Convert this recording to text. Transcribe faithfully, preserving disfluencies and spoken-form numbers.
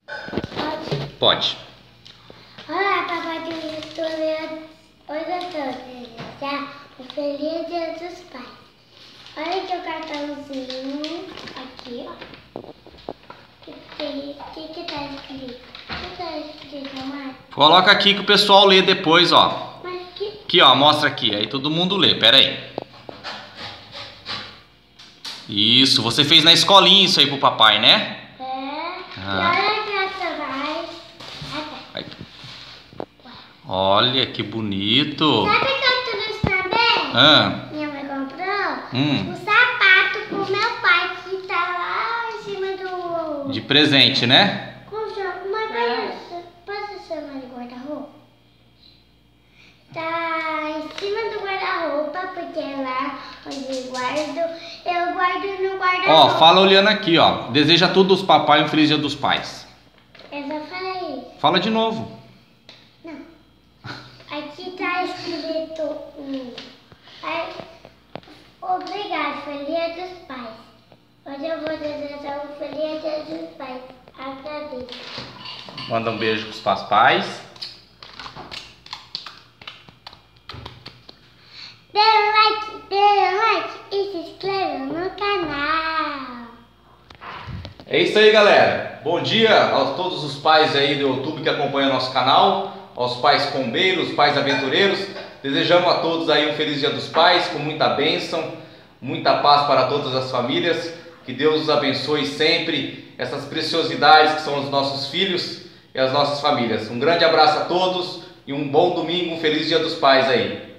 Pode? Pode. Olá, papai do YouTube. Hoje eu tô desejar o Feliz Dia dos Pais. Olha aqui o cartãozinho. Aqui, ó. O que, que que tá escrito? O que tá escrito, Marcos? Coloca aqui que o pessoal lê depois, ó. Mas que... Aqui, ó, mostra aqui. Aí todo mundo lê, pera aí. Isso, você fez na escolinha isso aí pro papai, né? É. Ah. E olha que essa vai. Aí. Olha que bonito. Sabe que eu trouxe também? Ah. Minha mãe comprou Hum. um sapato pro meu pai que tá lá em cima do... De presente, né? Como chama? Mas é. Posso chamar de guarda-roupa? Tá em cima do guarda-roupa, porque é lá onde eu guardo, eu guardo no guarda-roupa. Ó, fala olhando aqui, ó. Deseja a todos os papais um feliz dia dos pais. Eu já falei isso. Fala de novo. Não. Aqui tá escrito... Hum, aí, obrigado, feliz dia dos pais. Hoje eu vou desejar um feliz dia dos pais. Agradeço. Manda um beijo pros papais. Dê um like, dê um like e se inscreva no canal. É isso aí, galera. Bom dia a todos os pais aí do YouTube que acompanham nosso canal, aos pais pombeiros, pais aventureiros. Desejamos a todos aí um feliz Dia dos Pais, com muita bênção, muita paz para todas as famílias. Que Deus os abençoe sempre, essas preciosidades que são os nossos filhos e as nossas famílias. Um grande abraço a todos e um bom domingo, um feliz Dia dos Pais aí.